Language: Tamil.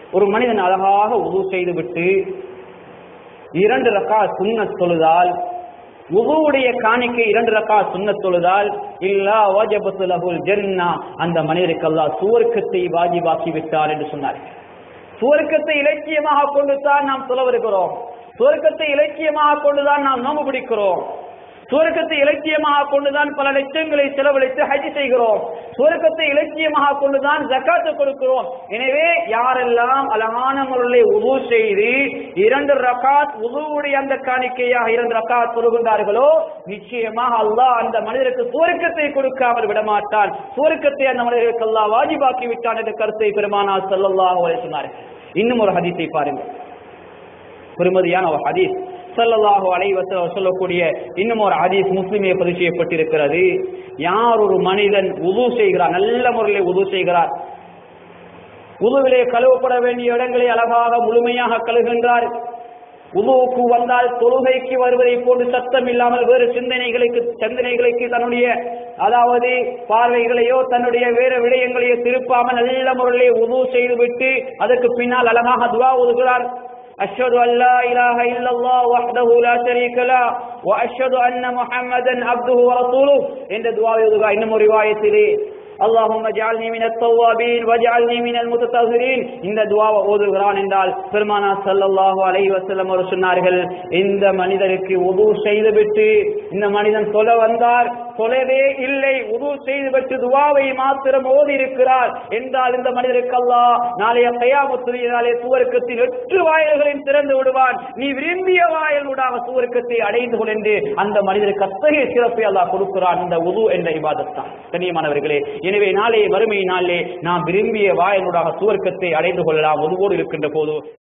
ஒரு மனிதன் அழகாக உது செய்து விட்டு 2 ரக்காத் சுன்னத் தொழுதால், உதுவுடைய காணிக்கை 2 ரக்காத் சுன்னத் தொழுதால், இல்லா வஜபத் லஹுல் ஜன்னah, அந்த மனிதருக்கு அல்லாஹ் சுவர்க்கத்தை வாஜிபாக்கி விட்டார் என்று சொன்னார். சுவர்க்கத்தை இலட்சியமாக கொண்டுதான் நாம் தொழ வருகிறோம். சுவர்க்கத்தை இலட்சியமாக கொண்டுதான் நாம் நோன்பு பிடிக்கிறோம். சுவர்க்கத்தை இலட்சியமாக கொண்டுதான் பல லட்சங்களை செலவழித்து ஹஜ் செய்கிறோம். சுவர்க்கத்தை இலட்சியமாக கொண்டுதான் ஜகாத் கொடுக்கிறோம். எனவே யாரெல்லாம் அழகான முறையில் உது செய்து 2 ரக்காத் உதுவுடைய அந்த காணிக்கையாக 2 ரக்காத் தொழுகின்றார்களோ, நிச்சயமாக அல்லாஹ் அந்த மனிதருக்கு சுவர்க்கத்தை கொடுக்காமல் விடமாட்டான். சுவர்க்கத்தை அந்த மனிதருக்கு அல்லாஹ் வாஜிபாக்கி விட்டான் என்ற கருத்தை பெருமானார் ஸல்லல்லாஹு அலைஹி சொன்னார். இன்னும் ஒரு ஹதீஸை பாருங்கள், பெருமதியான ஒரு ஹதீஸ். ஸல்லல்லாஹு அலைஹி வஸல்லம் சொல்லக்கூடிய இன்னும் ஒரு ஹதீஸ் முஸ்லிமிலே பதிவு செய்யப்பட்டிருக்கிறது. யார் ஒரு மனிதன் உது செய்கிறார், நல்ல முறையில் உது செய்கிறார், உதுவிலே கழுவப்பட வேண்டிய இடங்களை அழகாக முழுமையாக கழுகின்றார், உதுவுக்கு வந்தால் தொழுகைக்கு வருவதை போன்று சத்தம் இல்லாமல் வேறு சிந்தனைகளுக்கு தன்னுடைய அதாவது பார்வைகளையோ தன்னுடைய வேறு விடயங்களையோ திருப்பாமல் நல்ல முறையிலே உது செய்துவிட்டு அதற்கு பின்னால் அழகாக துஆ ஓதுகிறார். أشهد أن لا إله إلا الله وحده لا شريك له وأشهد أن محمدا عبده ورسوله என்ற துஆவை ஓதுகிறார். இன்னும் ஒரு ரிவாயத்திலே اللهم اجعلني من التوابين واجعلني من المتطهرين இந்த துஆவை ஓதுகிறான் என்றால் பெருமானார் ஸல்லல்லாஹு அலைஹி வஸல்லம் அவர்கள் சொன்னார்கள், இந்த மனிதருக்கு உது செய்துவிட்டு இந்த மனிதன் தொழ வந்தார், தொழவே இல்லை, உது செய்துவிட்டு துஆவை மாத்திரம் ஓதி இருக்கிறார் என்றால் இந்த மனிதருக்கு அல்லாஹ் நாளைய கியாமத்துடைய நாளே சுவர்க்கத்தில் 8 வாயில்களையும் திறந்து விடுவான். நீ விரும்பிய வாயிலூடாக சுவர்க்கத்தை அடைந்து கொள் என்று அந்த மனிதருக்கு அத்தகைய சிறப்பை அல்லாஹ் கொடுக்கிறான். இந்த உது என்ற இபாதத் தான். கண்ணியமானவர்களே, எனவே நாளை வறுமை நாளிலே நாம் விரும்பிய வாயிலூடாக சுவர்க்கத்தை அடைந்து கொள்ளலாம் உதுவோடு இருக்கின்ற போது.